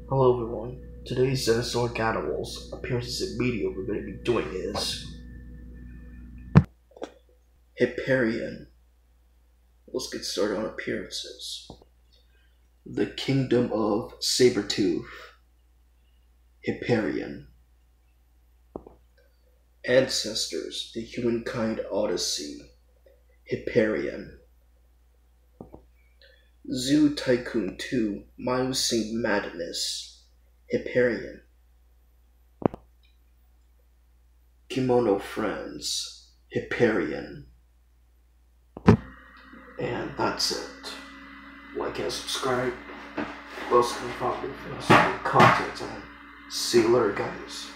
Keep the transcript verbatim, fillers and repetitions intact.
Hello everyone. Today's Xenosauric Animals appearances in media we're going to be doing is Hipparion. Let's get started on appearances. The Kingdom of Sabertooth, Hipparion. Ancestors, The Humankind Odyssey, Hipparion. Zoo Tycoon two, Miocene Madness, Hipparion. Kimono Friends, Hipparion. And that's it. Like and subscribe. Most of the content and see you later, guys.